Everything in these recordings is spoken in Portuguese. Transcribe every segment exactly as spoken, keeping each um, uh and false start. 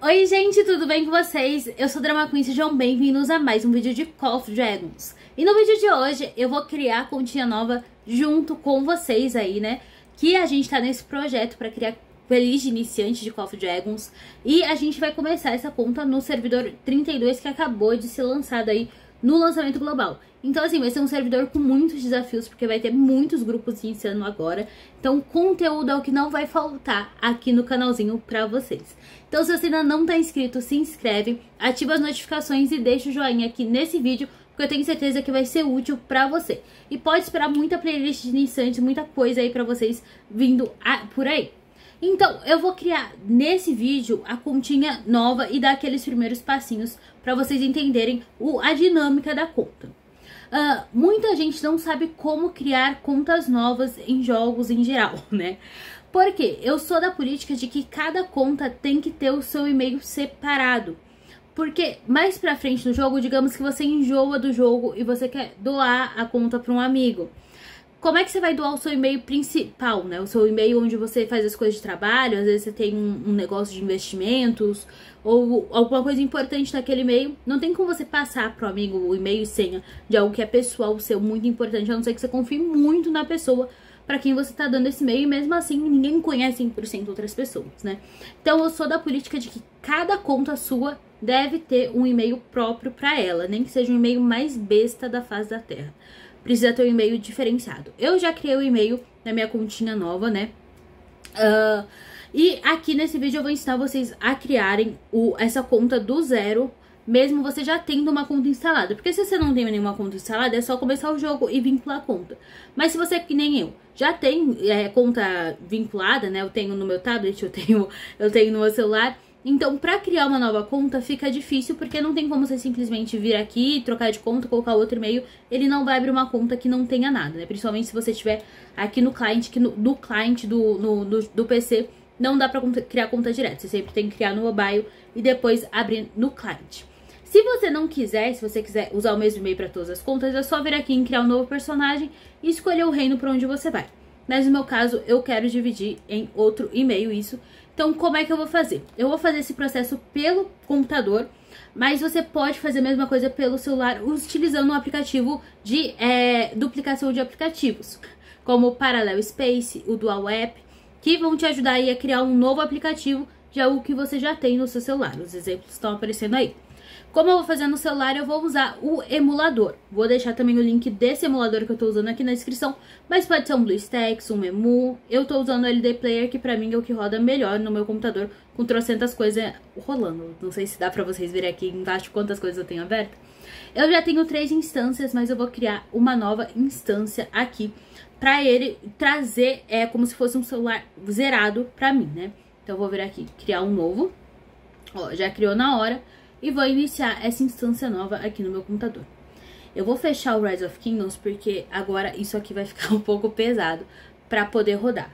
Oi gente, tudo bem com vocês? Eu sou Drama Queen, sejam bem-vindos a mais um vídeo de Call of Dragons. E no vídeo de hoje eu vou criar a continha nova junto com vocês aí, né? Que a gente tá nesse projeto pra criar playlist de iniciante de Call of Dragons. E a gente vai começar essa conta no servidor trinta e dois que acabou de ser lançado aí no lançamento global. Então assim, vai ser um servidor com muitos desafios, porque vai ter muitos grupos iniciando agora. Então conteúdo é o que não vai faltar aqui no canalzinho pra vocês. Então se você ainda não tá inscrito, se inscreve, ativa as notificações e deixa o joinha aqui nesse vídeo, porque eu tenho certeza que vai ser útil pra você. E pode esperar muita playlist de iniciantes, muita coisa aí pra vocês vindo a, por aí. Então, eu vou criar nesse vídeo a continha nova e dar aqueles primeiros passinhos pra vocês entenderem o, a dinâmica da conta. Uh, muita gente não sabe como criar contas novas em jogos em geral, né? Porque eu sou da política de que cada conta tem que ter o seu e-mail separado. Porque mais pra frente no jogo, digamos que você enjoa do jogo e você quer doar a conta pra um amigo. Como é que você vai doar o seu e-mail principal, né? O seu e-mail onde você faz as coisas de trabalho, às vezes você tem um, um negócio de investimentos ou alguma coisa importante naquele e-mail. Não tem como você passar pro amigo o e-mail e senha de algo que é pessoal seu, muito importante, a não ser que você confie muito na pessoa pra quem você tá dando esse e-mail, e mesmo assim ninguém conhece cem por cento outras pessoas, né? Então eu sou da política de que cada conta sua deve ter um e-mail próprio pra ela, nem que seja um e-mail mais besta da face da terra. Precisa ter um e-mail diferenciado. Eu já criei o e-mail na minha continha nova, né? Uh, e aqui nesse vídeo eu vou ensinar vocês a criarem o, essa conta do zero, mesmo você já tendo uma conta instalada. Porque se você não tem nenhuma conta instalada, é só começar o jogo e vincular a conta. Mas se você, que nem eu, já tem é, conta vinculada, né? Eu tenho no meu tablet, eu tenho, eu tenho no meu celular. Então, pra criar uma nova conta fica difícil, porque não tem como você simplesmente vir aqui, trocar de conta, colocar outro e-mail. Ele não vai abrir uma conta que não tenha nada, né? Principalmente se você estiver aqui no client, que no, do client do, no, do, do P C, não dá pra criar conta direto. Você sempre tem que criar no mobile e depois abrir no client. Se você não quiser, se você quiser usar o mesmo e-mail pra todas as contas, é só vir aqui em criar um novo personagem e escolher o reino pra onde você vai. Mas no meu caso, eu quero dividir em outro e-mail isso. Então, como é que eu vou fazer? Eu vou fazer esse processo pelo computador, mas você pode fazer a mesma coisa pelo celular utilizando um aplicativo de é, duplicação de aplicativos, como o Parallel Space, o Dual App, que vão te ajudar aí a criar um novo aplicativo de algo que você já tem no seu celular. Os exemplos estão aparecendo aí. Como eu vou fazer no celular, eu vou usar o emulador. Vou deixar também o link desse emulador que eu tô usando aqui na descrição, mas pode ser um BlueStacks, um Emu. Eu tô usando o L D Player, que pra mim é o que roda melhor no meu computador, com trocentas coisas rolando. Não sei se dá pra vocês verem aqui embaixo quantas coisas eu tenho aberta. Eu já tenho três instâncias, mas eu vou criar uma nova instância aqui pra ele trazer, é como se fosse um celular zerado pra mim, né? Então eu vou vir aqui, criar um novo. Ó, já criou na hora. E vou iniciar essa instância nova aqui no meu computador. Eu vou fechar o Rise of Kingdoms porque agora isso aqui vai ficar um pouco pesado para poder rodar.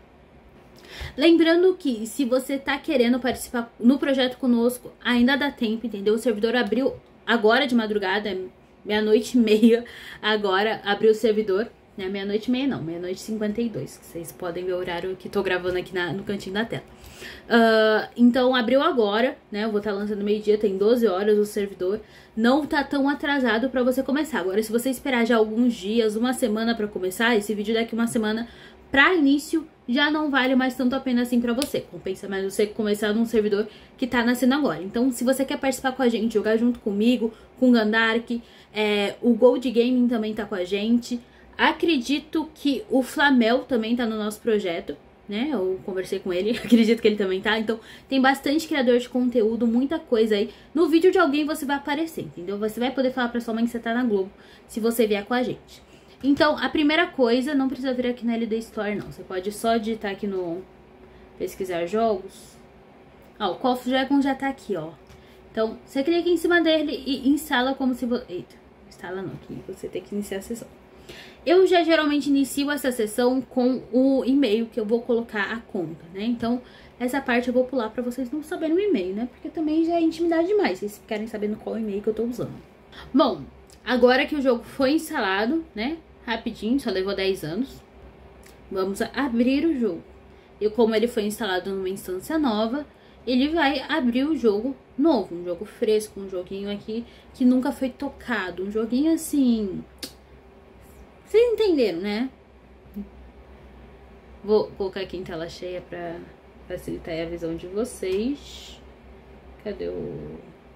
Lembrando que se você tá querendo participar no projeto conosco, ainda dá tempo, entendeu? O servidor abriu agora de madrugada, meia-noite e meia, agora abriu o servidor. Né? Meia-noite e meia não, meia-noite e cinquenta e dois. Vocês podem ver o horário que tô gravando aqui na, no cantinho da tela. Uh, então abriu agora, né? Eu vou estar lançando meio-dia, tem doze horas o servidor. Não tá tão atrasado pra você começar. Agora, se você esperar já alguns dias, uma semana pra começar, esse vídeo daqui uma semana pra início já não vale mais tanto a pena assim pra você. Compensa mais você começar num servidor que tá nascendo agora. Então, se você quer participar com a gente, jogar junto comigo, com o Gandark, é, o Gold Gaming também tá com a gente. Acredito que o Flamel também tá no nosso projeto, né? Eu conversei com ele, acredito que ele também tá. Então, tem bastante criador de conteúdo, muita coisa aí. No vídeo de alguém você vai aparecer, entendeu? Você vai poder falar pra sua mãe que você tá na Globo, se você vier com a gente. Então, a primeira coisa, não precisa vir aqui na L D Store, não. Você pode só digitar aqui no pesquisar jogos. Ó, o Call of Dragons já tá aqui, ó. Então, você clica em cima dele e instala como se... Vo... Eita, instala não, aqui você tem que iniciar a sessão. Eu já geralmente inicio essa sessão com o e-mail que eu vou colocar a conta, né? Então, essa parte eu vou pular pra vocês não saberem o e-mail, né? Porque também já é intimidade demais, vocês ficarem sabendo qual e-mail que eu tô usando. Bom, agora que o jogo foi instalado, né? Rapidinho, só levou dez anos. Vamos abrir o jogo. E como ele foi instalado numa instância nova, ele vai abrir o jogo novo, um jogo fresco, um joguinho aqui que nunca foi tocado, um joguinho assim... Vocês entenderam, né? Vou colocar aqui em tela cheia pra facilitar a visão de vocês. Cadê o...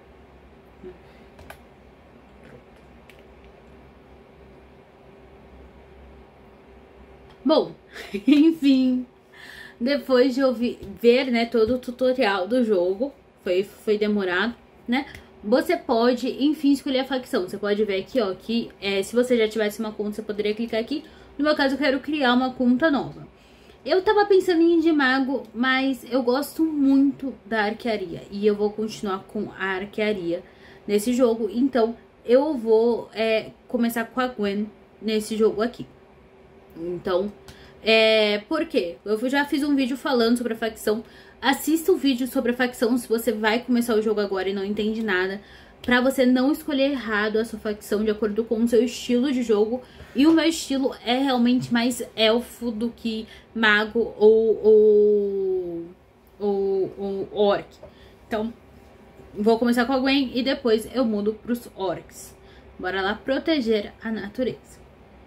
Bom, enfim, depois de eu ver, né, todo o tutorial do jogo, foi, foi demorado, né, você pode, enfim, escolher a facção. Você pode ver aqui, ó, que é, se você já tivesse uma conta, você poderia clicar aqui. No meu caso, eu quero criar uma conta nova. Eu tava pensando em ir de mago, mas eu gosto muito da arquearia, e eu vou continuar com a arquearia nesse jogo. Então, eu vou é, começar com a Gwen nesse jogo aqui. Então, é... por quê? Eu já fiz um vídeo falando sobre a facção. Assista o vídeo sobre a facção se você vai começar o jogo agora e não entende nada, pra você não escolher errado a sua facção de acordo com o seu estilo de jogo. E o meu estilo é realmente mais elfo do que mago ou, ou, ou, ou orc. Então, vou começar com a Gwen e depois eu mudo pros orcs. Bora lá proteger a natureza.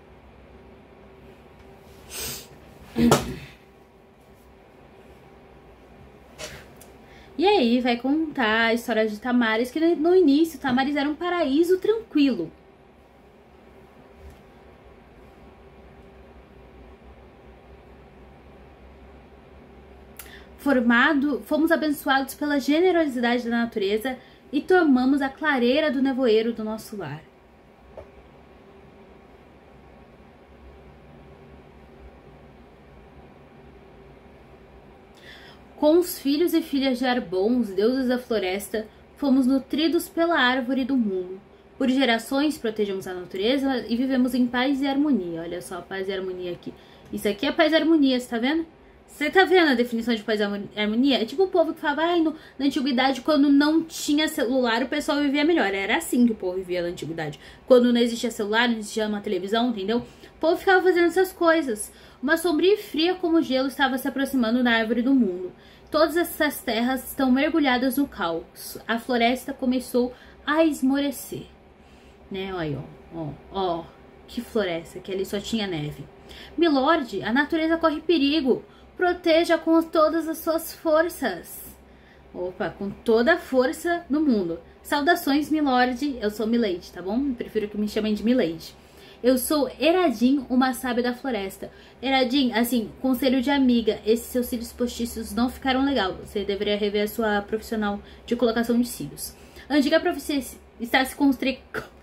E aí vai contar a história de Tamaris, que no início Tamaris era um paraíso tranquilo. Formado, fomos abençoados pela generosidade da natureza e tomamos a clareira do nevoeiro do nosso lar. Com os filhos e filhas de Arbon, os deuses da floresta, fomos nutridos pela árvore do mundo. Por gerações protegemos a natureza e vivemos em paz e harmonia. Olha só, paz e harmonia aqui. Isso aqui é paz e harmonia, você tá vendo? Você tá vendo a definição de paz e harmonia? É tipo o povo que falava, ai, no, na antiguidade, quando não tinha celular, o pessoal vivia melhor. Era assim que o povo vivia na antiguidade. Quando não existia celular, não existia uma televisão, entendeu? O povo ficava fazendo essas coisas. Uma sombria e fria como gelo estava se aproximando da árvore do mundo. Todas essas terras estão mergulhadas no caos. A floresta começou a esmorecer. Né, olha, ó, ó, ó, que floresta, que ali só tinha neve. Milord, a natureza corre perigo. Proteja com todas as suas forças. Opa, com toda a força do mundo. Saudações, Milord. Eu sou Milady, tá bom? Eu prefiro que me chamem de Milady. Eu sou Eradin, uma sábia da floresta. Eradin, assim, conselho de amiga. Esses seus cílios postiços não ficaram legal. Você deveria rever a sua profissional de colocação de cílios. A antiga profecia está se construindo.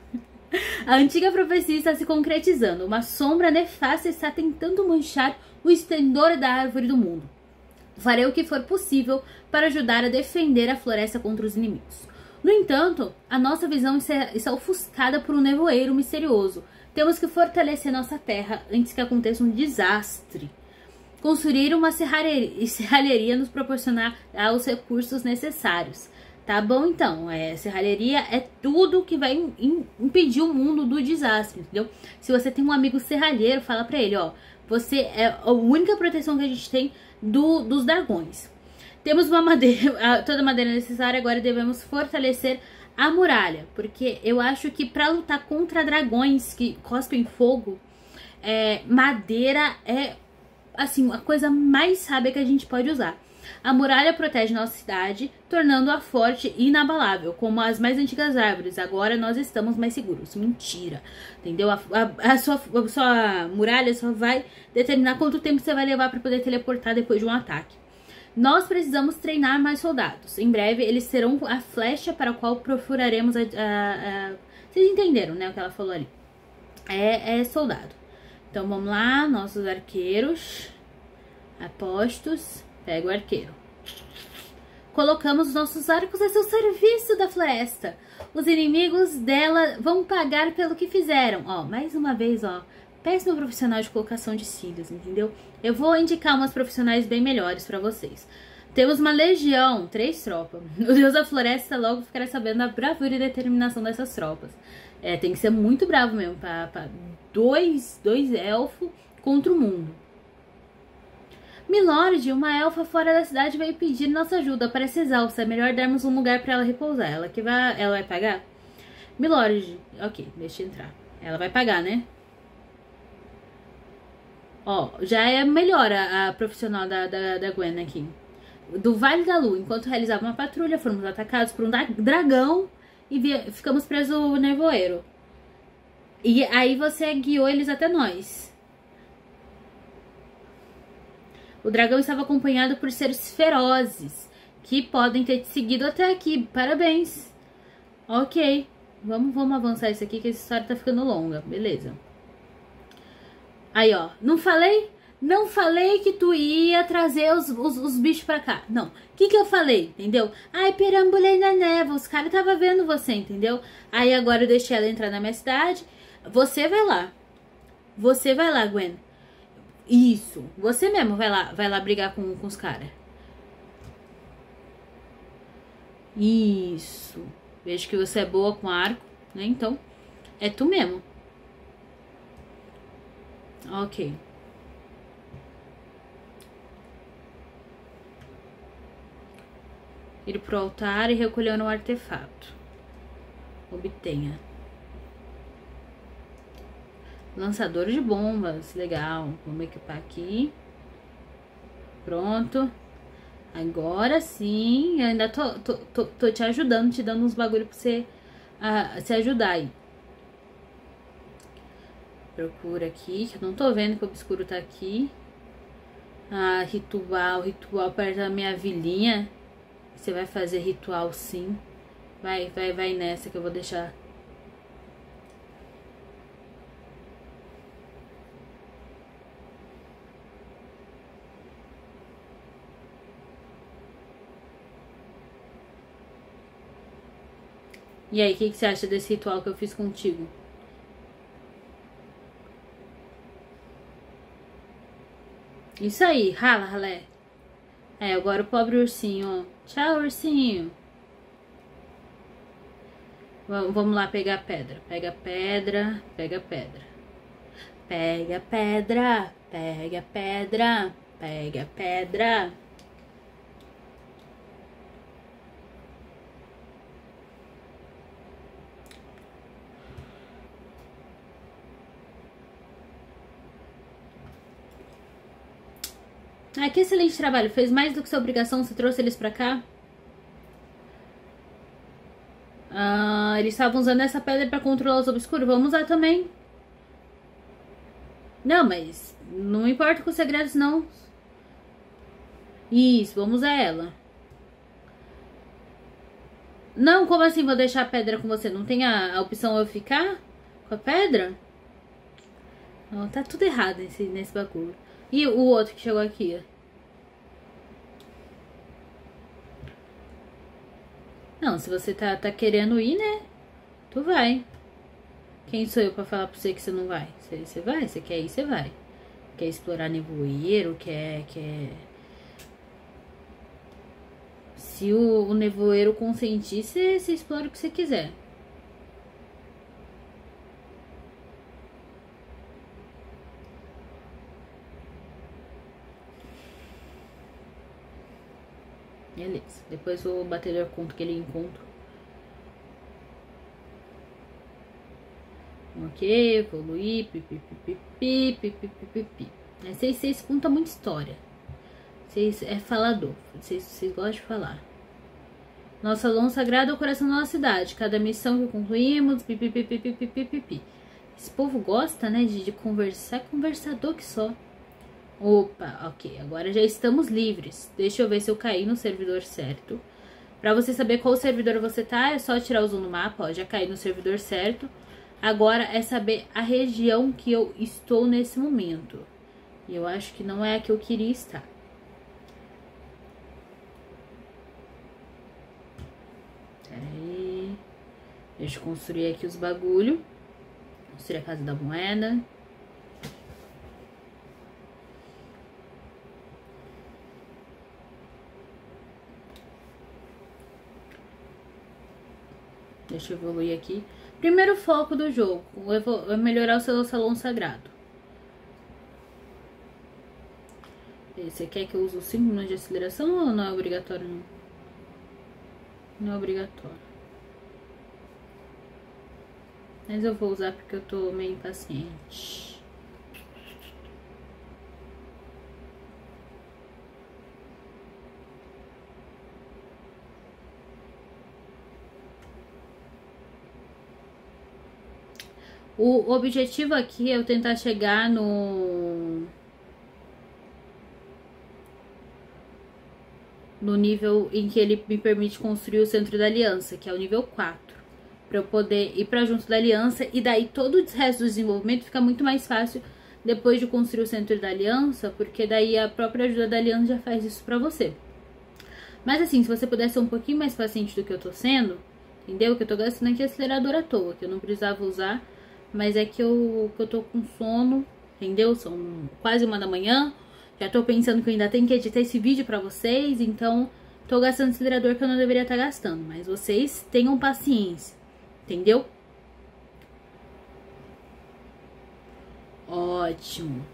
A antiga profecia está se concretizando. Uma sombra nefasta está tentando manchar o esplendor da árvore do mundo. Farei o que for possível para ajudar a defender a floresta contra os inimigos. No entanto, a nossa visão está ofuscada por um nevoeiro misterioso. Temos que fortalecer nossa terra antes que aconteça um desastre. Construir uma serralheria, serralheria nos proporcionar os recursos necessários. Tá bom, então, é, serralheria é tudo que vai in, impedir o mundo do desastre, entendeu? Se você tem um amigo serralheiro, fala pra ele, ó, você é a única proteção que a gente tem do, dos dragões. Temos uma madeira, toda a madeira necessária, agora devemos fortalecer a muralha, porque eu acho que pra lutar contra dragões que cospem fogo, é, madeira é, assim, a coisa mais sábia que a gente pode usar. A muralha protege nossa cidade, tornando-a forte e inabalável, como as mais antigas árvores. Agora nós estamos mais seguros. Mentira, entendeu? A, a, a, sua, a sua muralha só vai determinar quanto tempo você vai levar para poder teleportar depois de um ataque. Nós precisamos treinar mais soldados. Em breve eles serão a flecha para a qual perfuraremos a... a, a... Vocês entenderam, né, o que ela falou ali. É, é soldado. Então vamos lá, nossos arqueiros. Apostos. Pega o arqueiro. Colocamos nossos arcos a seu serviço da floresta. Os inimigos dela vão pagar pelo que fizeram. Ó, mais uma vez, ó. Péssimo profissional de colocação de cílios, entendeu? Eu vou indicar umas profissionais bem melhores pra vocês. Temos uma legião, três tropas. O Deus da Floresta logo ficará sabendo da bravura e determinação dessas tropas. É, tem que ser muito bravo mesmo pra, pra dois, dois elfos contra o mundo. Milord, uma elfa fora da cidade veio pedir nossa ajuda. Parece exausta. É melhor darmos um lugar pra ela repousar. Ela que vai... Ela vai pagar? Milord, ok, deixa eu entrar. Ela vai pagar, né? Ó, já é melhor a, a profissional da, da, da Gwen aqui. Do Vale da Lua, enquanto realizava uma patrulha, fomos atacados por um dragão e via, ficamos presos no nevoeiro. E aí você guiou eles até nós. O dragão estava acompanhado por seres ferozes, que podem ter te seguido até aqui. Parabéns. Ok, vamos, vamos avançar isso aqui, que essa história tá ficando longa. Beleza. Aí, ó, não falei? Não falei que tu ia trazer os, os, os bichos pra cá. Não. O que que eu falei, entendeu? Ai, perambulei na névoa. Os caras estavam vendo você, entendeu? Aí agora eu deixei ela entrar na minha cidade. Você vai lá. Você vai lá, Gwen. Isso. Você mesmo vai lá, vai lá brigar com, com os caras. Isso. Vejo que você é boa com arco, né? Então, é tu mesmo. Ok. Ir pro altar e recolher um artefato. Obtenha. Lançador de bombas. Legal. Vamos equipar aqui. Pronto. Agora sim. Eu ainda tô, tô, tô, tô te ajudando, te dando uns bagulho pra você uh, se ajudar aí. Procura aqui, que eu não tô vendo que o obscuro tá aqui. Ah, ritual, ritual perto da minha vilinha. Você vai fazer ritual sim. Vai, vai, vai nessa que eu vou deixar. E aí, o que, que você acha desse ritual que eu fiz contigo? Isso aí, rala, ralé. É, agora o pobre ursinho, ó. Tchau, ursinho. Vamos lá pegar pedra. Pega pedra, pega pedra. Pega pedra, pega pedra, pega pedra. Ah, que excelente trabalho. Fez mais do que sua obrigação. Você trouxe eles pra cá? Ah, eles estavam usando essa pedra pra controlar os obscuros. Vamos usar também. Não, mas não importa com os segredos, não. Isso, vamos usar ela. Não, como assim vou deixar a pedra com você? Não tem a, a opção eu ficar com a pedra? Não, tá tudo errado nesse, nesse bagulho. E o outro que chegou aqui, ó. Não, se você tá, tá querendo ir, né? Tu vai. Quem sou eu pra falar pra você que você não vai? Você, você vai? Você quer ir? Você vai. Quer explorar nevoeiro? Quer... quer... Se o, o nevoeiro consentir, você, você explora o que você quiser. Beleza. Depois o batedor conta que ele encontra. Ok, evoluir. Pipipipi, pipipipi. Vocês, vocês contam muita história. Vocês é falador. Vocês, vocês gostam de falar. Nossa lã sagrada é o coração da nossa cidade. Cada missão que concluímos. Pipipipipipipipi. Esse povo gosta, né? De, de conversar. Conversador que só. Opa, ok, agora já estamos livres. Deixa eu ver se eu caí no servidor certo. Pra você saber qual servidor você tá, é só tirar o zoom no mapa, ó, já caí no servidor certo. Agora é saber a região que eu estou nesse momento. E eu acho que não é a que eu queria estar. Peraí. Deixa eu construir aqui os bagulho. Construir a casa da moeda. Deixa eu evoluir aqui. Primeiro foco do jogo é melhorar o seu salão sagrado. Você quer que eu use o cinco minutos de aceleração ou não é obrigatório? Não, não é obrigatório. Mas eu vou usar porque eu tô meio impaciente. O objetivo aqui é eu tentar chegar no... no nível em que ele me permite construir o centro da aliança, que é o nível quatro. Pra eu poder ir pra junto da aliança, e daí todo o resto do desenvolvimento fica muito mais fácil depois de construir o centro da aliança, porque daí a própria ajuda da aliança já faz isso pra você. Mas assim, se você puder ser um pouquinho mais paciente do que eu tô sendo, entendeu? Que eu tô gastando aqui acelerador à toa, que eu não precisava usar, mas é que eu, que eu tô com sono, entendeu? São quase uma da manhã, já tô pensando que eu ainda tenho que editar esse vídeo pra vocês, então tô gastando acelerador que eu não deveria estar gastando, mas vocês tenham paciência, entendeu? Ótimo.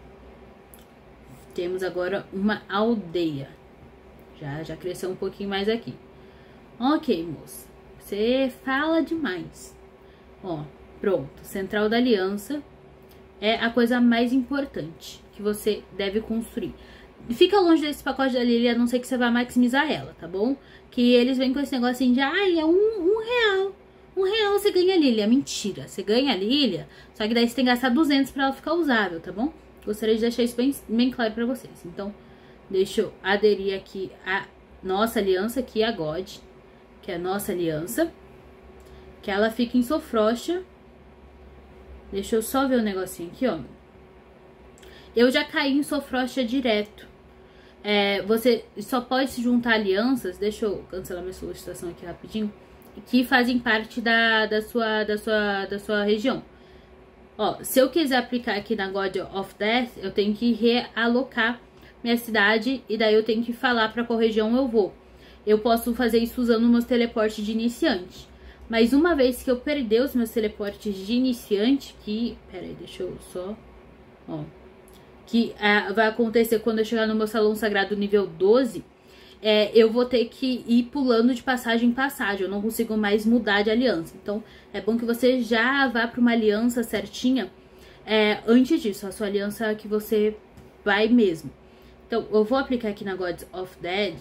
Temos agora uma aldeia. Já, já cresceu um pouquinho mais aqui. Ok, moça. Você fala demais. Ó, pronto. Central da Aliança é a coisa mais importante que você deve construir. Fica longe desse pacote da Lily, a não ser que você vá maximizar ela, tá bom? Que eles vêm com esse negocinho de, ai, é um, um real. Um real você ganha a Lilia. Mentira, você ganha a Lilia, só que daí você tem que gastar duzentos pra ela ficar usável, tá bom? Gostaria de deixar isso bem, bem claro pra vocês. Então, deixa eu aderir aqui a nossa aliança, que é a God, que é a nossa aliança, que ela fica em Sofrocha. Deixa eu só ver o um negocinho aqui, ó. Eu já caí em Sofrocha direto. É, você só pode se juntar a alianças, deixa eu cancelar minha solicitação aqui rapidinho, que fazem parte da, da, sua, da, sua, da sua região. Ó, se eu quiser aplicar aqui na God of Death, eu tenho que realocar minha cidade e daí eu tenho que falar pra qual região eu vou. Eu posso fazer isso usando meus teleportes de iniciante. Mas uma vez que eu perder os meus teleportes de iniciante, que... Pera aí, deixa eu só... Ó... Que é, vai acontecer quando eu chegar no meu salão sagrado nível doze, é, eu vou ter que ir pulando de passagem em passagem, eu não consigo mais mudar de aliança. Então, é bom que você já vá para uma aliança certinha é, antes disso, a sua aliança que você vai mesmo. Então, eu vou aplicar aqui na Gods of Dead.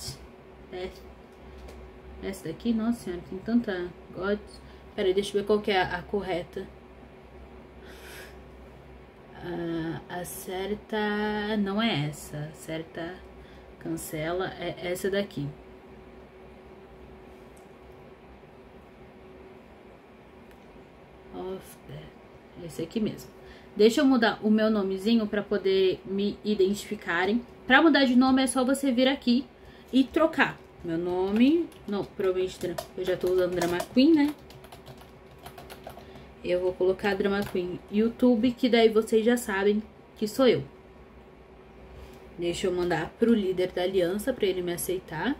Essa daqui, nossa senhora, tem tanta Gods. Pera aí, deixa eu ver qual que é a, a correta. Uh, a certa não é essa, a certa cancela é essa daqui. Of the, esse aqui mesmo. Deixa eu mudar o meu nomezinho para poder me identificarem. Para mudar de nome é só você vir aqui e trocar. Meu nome, não, provavelmente eu já tô usando Drama Queen, né? Eu vou colocar Drama Queen YouTube, que daí vocês já sabem que sou eu. Deixa eu mandar pro líder da aliança pra ele me aceitar.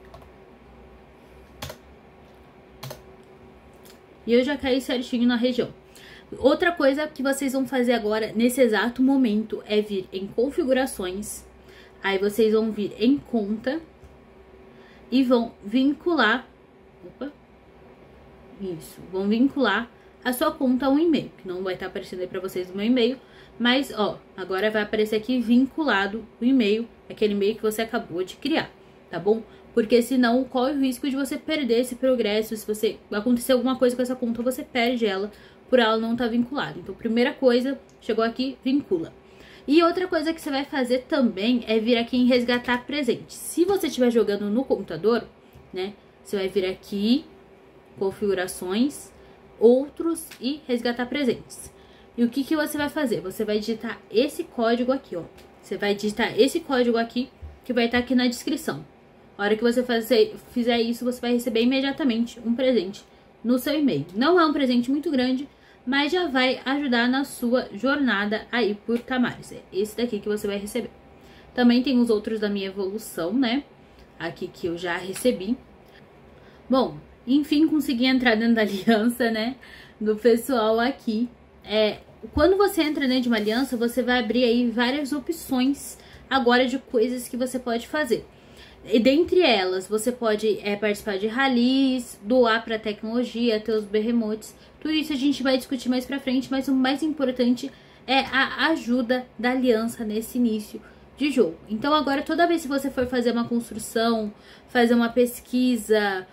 E eu já caí certinho na região. Outra coisa que vocês vão fazer agora, nesse exato momento, é vir em configurações. Aí vocês vão vir em conta e vão vincular... Opa! Isso, vão vincular a sua conta a um e-mail, que não vai estar aparecendo aí pra vocês o meu e-mail, mas, ó, agora vai aparecer aqui vinculado o e-mail, aquele e-mail que você acabou de criar, tá bom? Porque senão corre o risco de você perder esse progresso, se você acontecer alguma coisa com essa conta, você perde ela por ela não estar vinculada. Então, primeira coisa, chegou aqui, vincula. E outra coisa que você vai fazer também é vir aqui em resgatar presente. Se você estiver jogando no computador, né, você vai vir aqui, configurações, outros e resgatar presentes. E o que que você vai fazer? Você vai digitar esse código aqui, ó. Você vai digitar esse código aqui, que vai estar aqui na descrição. A hora que você fazer, fizer isso, você vai receber imediatamente um presente no seu e-mail. Não é um presente muito grande, mas já vai ajudar na sua jornada aí por Tamaris. É esse daqui que você vai receber. Também tem os outros da minha evolução, né? Aqui que eu já recebi. Bom, enfim, consegui entrar dentro da aliança, né, do pessoal aqui. É, quando você entra dentro de uma aliança, você vai abrir aí várias opções agora de coisas que você pode fazer. E dentre elas, você pode é, participar de rallies, doar para tecnologia, ter os behemoths. Tudo isso a gente vai discutir mais pra frente, mas o mais importante é a ajuda da aliança nesse início de jogo. Então agora, toda vez que você for fazer uma construção, fazer uma pesquisa,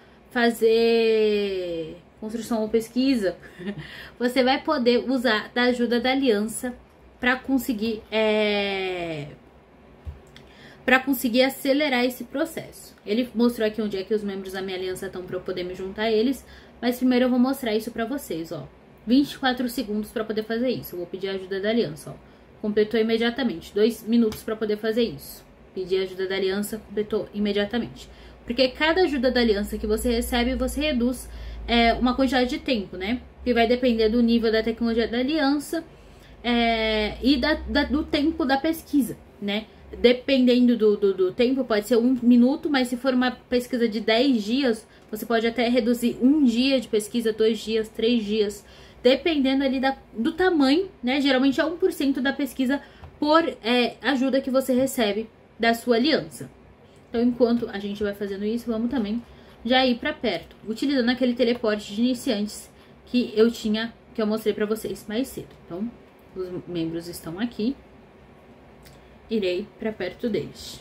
fazer construção ou pesquisa, você vai poder usar da ajuda da aliança para conseguir é... para conseguir acelerar esse processo. Ele mostrou aqui onde é que os membros da minha aliança estão para eu poder me juntar a eles, mas primeiro eu vou mostrar isso para vocês, ó. vinte e quatro segundos para poder fazer isso. Eu vou pedir a ajuda da aliança, ó. Completou imediatamente. dois minutos para poder fazer isso. Pedir a ajuda da aliança, completou imediatamente. Porque cada ajuda da aliança que você recebe, você reduz é, uma quantidade de tempo, né? Que vai depender do nível da tecnologia da aliança é, e da, da, do tempo da pesquisa, né? Dependendo do, do, do tempo, pode ser um minuto, mas se for uma pesquisa de dez dias, você pode até reduzir um dia de pesquisa, dois dias, três dias, dependendo ali da, do tamanho, né? Geralmente é um por cento da pesquisa por é, ajuda que você recebe da sua aliança. Então, enquanto a gente vai fazendo isso, vamos também já ir para perto, utilizando aquele teleporte de iniciantes que eu tinha, que eu mostrei para vocês mais cedo. Então, os membros estão aqui. Irei para perto deles.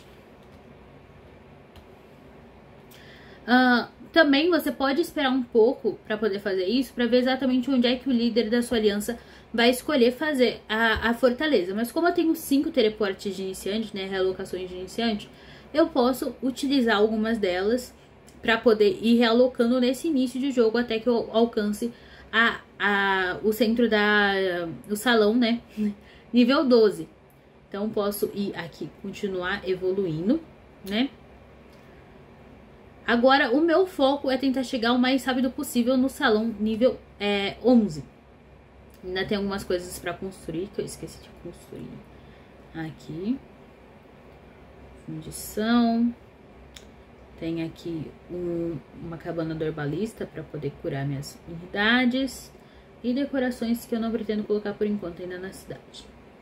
Uh, também você pode esperar um pouco para poder fazer isso, para ver exatamente onde é que o líder da sua aliança vai escolher fazer a, a fortaleza. Mas como eu tenho cinco teleportes de iniciante, né, realocações de iniciante, eu posso utilizar algumas delas para poder ir realocando nesse início de jogo até que eu alcance a, a, o centro da o salão, né, nível doze. Então, posso ir aqui, continuar evoluindo, né? Agora, o meu foco é tentar chegar o mais rápido possível no salão nível é, onze. Ainda tem algumas coisas para construir, que eu esqueci de construir. Aqui. Fundição. Tem aqui um, uma cabana do herbalista para poder curar minhas unidades. E decorações que eu não pretendo colocar por enquanto ainda na cidade.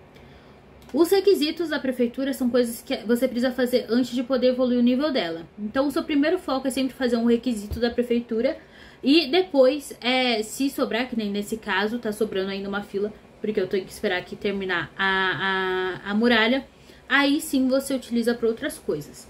Os requisitos da prefeitura são coisas que você precisa fazer antes de poder evoluir o nível dela. Então, o seu primeiro foco é sempre fazer um requisito da prefeitura. E depois, é, se sobrar, que nem nesse caso, tá sobrando ainda uma fila, porque eu tenho que esperar aqui terminar a, a, a muralha. Aí sim você utiliza para outras coisas.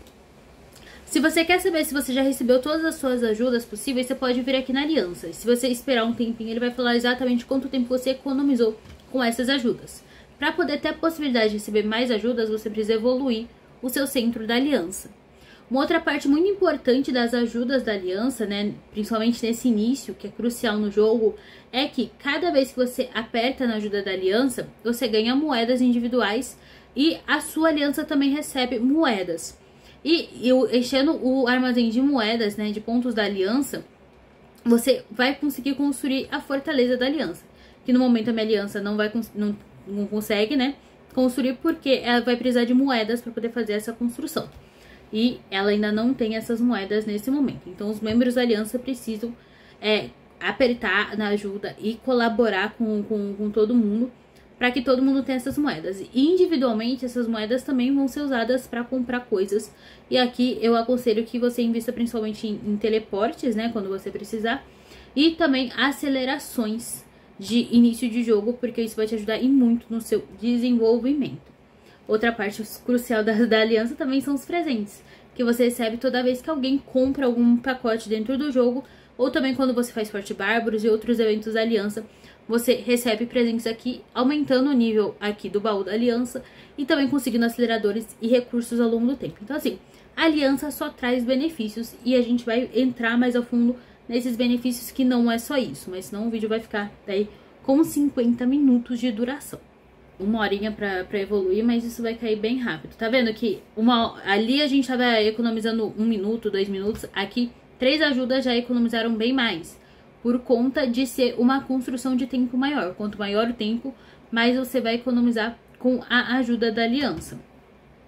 Se você quer saber se você já recebeu todas as suas ajudas possíveis, você pode vir aqui na aliança. Se você esperar um tempinho, ele vai falar exatamente quanto tempo você economizou com essas ajudas. Para poder ter a possibilidade de receber mais ajudas, você precisa evoluir o seu centro da aliança. Uma outra parte muito importante das ajudas da aliança, né, principalmente nesse início, que é crucial no jogo, é que cada vez que você aperta na ajuda da aliança, você ganha moedas individuais e a sua aliança também recebe moedas. E eu, enchendo o armazém de moedas, né, de pontos da aliança, você vai conseguir construir a fortaleza da aliança. Que no momento a minha aliança não vai não, não consegue, né, construir porque ela vai precisar de moedas para poder fazer essa construção. E ela ainda não tem essas moedas nesse momento. Então os membros da aliança precisam é, apertar na ajuda e colaborar com, com, com todo mundo para que todo mundo tenha essas moedas. E individualmente essas moedas também vão ser usadas para comprar coisas. E aqui eu aconselho que você invista principalmente em, em teleportes, né, quando você precisar. E também acelerações de início de jogo, porque isso vai te ajudar e muito no seu desenvolvimento. Outra parte crucial da, da aliança também são os presentes, que você recebe toda vez que alguém compra algum pacote dentro do jogo, ou também quando você faz Forte Bárbaros e outros eventos da aliança, você recebe presentes aqui, aumentando o nível aqui do baú da aliança e também conseguindo aceleradores e recursos ao longo do tempo. Então assim, a aliança só traz benefícios e a gente vai entrar mais a fundo nesses benefícios, que não é só isso, mas senão o vídeo vai ficar daí com cinquenta minutos de duração. Uma horinha pra, pra evoluir, mas isso vai cair bem rápido. Tá vendo que uma, ali a gente tava economizando um minuto, dois minutos. Aqui, três ajudas já economizaram bem mais, por conta de ser uma construção de tempo maior. Quanto maior o tempo, mais você vai economizar com a ajuda da aliança.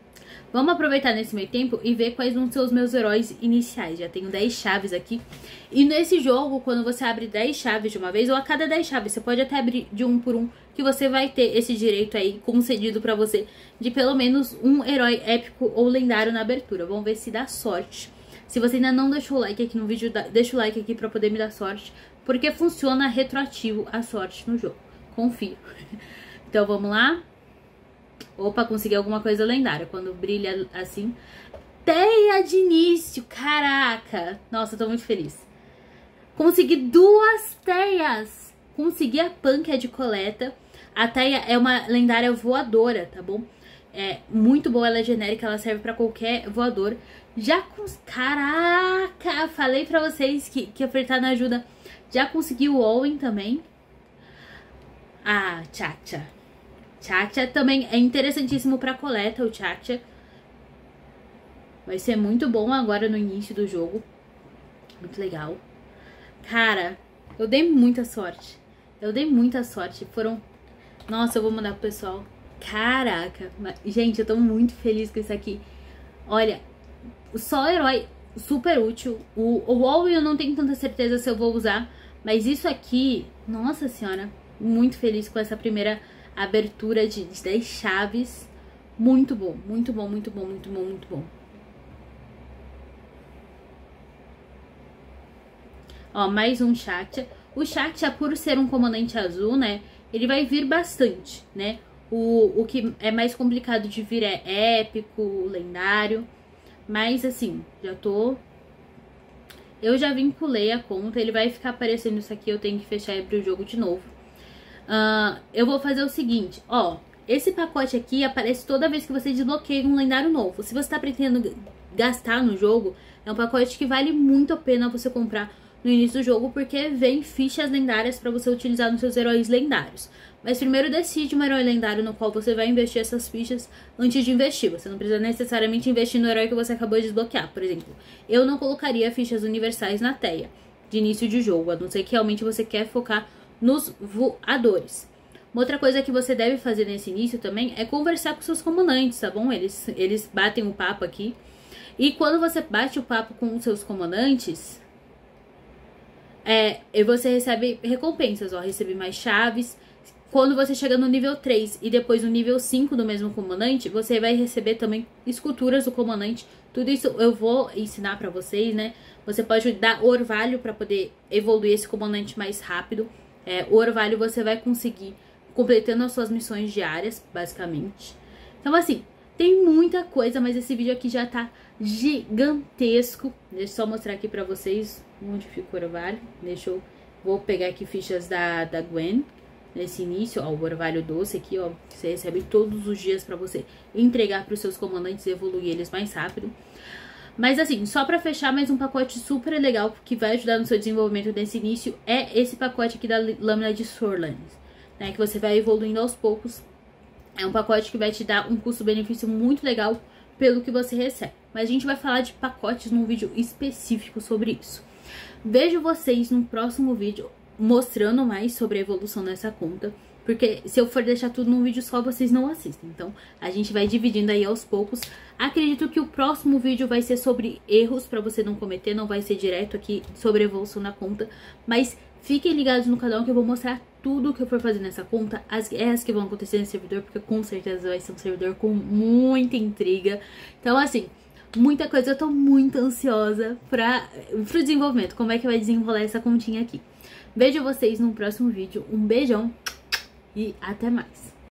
Vamos aproveitar nesse meio tempo e ver quais vão ser os meus heróis iniciais. Já tenho dez chaves aqui. E nesse jogo, quando você abre dez chaves de uma vez, ou a cada dez chaves, você pode até abrir de um por um, que você vai ter esse direito aí concedido pra você de pelo menos um herói épico ou lendário na abertura. Vamos ver se dá sorte. Se você ainda não deixou o like aqui no vídeo, deixa o like aqui pra poder me dar sorte, porque funciona retroativo a sorte no jogo. Confio. Então vamos lá. Opa, consegui alguma coisa lendária. Quando brilha assim. Teia de início. Caraca. Nossa, eu tô muito feliz. Consegui duas teias. Consegui a Pan, de coleta. A teia é uma lendária voadora, tá bom? É muito boa, ela é genérica, ela serve pra qualquer voador. Já cons... Caraca! Falei pra vocês que, que apertar na ajuda. Já consegui o Owen também. Ah, Tchatcha. Tchatcha também é interessantíssimo pra coleta, o Tchatcha. Vai ser muito bom agora no início do jogo. Muito legal. Cara, eu dei muita sorte. Eu dei muita sorte. Foram... Nossa, eu vou mandar pro pessoal. Caraca. Gente, eu tô muito feliz com isso aqui. Olha, só herói super útil. O, o Owen eu não tenho tanta certeza se eu vou usar. Mas isso aqui... Nossa senhora. Muito feliz com essa primeira abertura de dez chaves. Muito bom, muito bom, muito bom, muito bom, muito bom. Ó, mais um Tchatcha. O Tchatcha, por ser um comandante azul, né, ele vai vir bastante, né. O, o que é mais complicado de vir é épico, lendário. Mas, assim, já tô... Eu já vinculei a conta, ele vai ficar aparecendo isso aqui, eu tenho que fechar e abrir o jogo de novo. Uh, eu vou fazer o seguinte, ó, esse pacote aqui aparece toda vez que você desbloqueia um lendário novo. Se você tá pretendendo gastar no jogo, é um pacote que vale muito a pena você comprar no início do jogo, porque vem fichas lendárias pra você utilizar nos seus heróis lendários. Mas primeiro decide um herói lendário no qual você vai investir essas fichas antes de investir. Você não precisa necessariamente investir no herói que você acabou de desbloquear. Por exemplo, eu não colocaria fichas universais na teia de início de jogo, a não ser que realmente você quer focar nos voadores. Uma outra coisa que você deve fazer nesse início também é conversar com seus comandantes, tá bom? Eles, eles batem o papo aqui. E quando você bate o papo com os seus comandantes, é, você recebe recompensas, ó. Recebi mais chaves. Quando você chega no nível três e depois no nível cinco do mesmo comandante, você vai receber também esculturas do comandante. Tudo isso eu vou ensinar pra vocês, né? Você pode dar orvalho pra poder evoluir esse comandante mais rápido. É, o orvalho você vai conseguir completando as suas missões diárias, basicamente. Então, assim, tem muita coisa, mas esse vídeo aqui já tá gigantesco. Deixa eu só mostrar aqui pra vocês onde fica o orvalho. Deixa eu... Vou pegar aqui fichas da, da Gwen nesse início. Ó, o orvalho doce aqui, ó. Você recebe todos os dias pra você entregar pros seus comandantes e evoluir eles mais rápido. Mas assim, só pra fechar, mais um pacote super legal que vai ajudar no seu desenvolvimento nesse início é esse pacote aqui da lâmina de Sorlands, né, que você vai evoluindo aos poucos. É um pacote que vai te dar um custo-benefício muito legal pelo que você recebe. Mas a gente vai falar de pacotes num vídeo específico sobre isso. Vejo vocês no próximo vídeo mostrando mais sobre a evolução dessa conta. Porque se eu for deixar tudo num vídeo só, vocês não assistem. Então, a gente vai dividindo aí aos poucos. Acredito que o próximo vídeo vai ser sobre erros, pra você não cometer. Não vai ser direto aqui sobre a evolução da conta. Mas fiquem ligados no canal que eu vou mostrar tudo que eu for fazer nessa conta. As guerras que vão acontecer nesse servidor, porque com certeza vai ser um servidor com muita intriga. Então, assim, muita coisa. Eu tô muito ansiosa pra, pro desenvolvimento. Como é que vai desenrolar essa continha aqui. Vejo vocês no próximo vídeo. Um beijão. E até mais.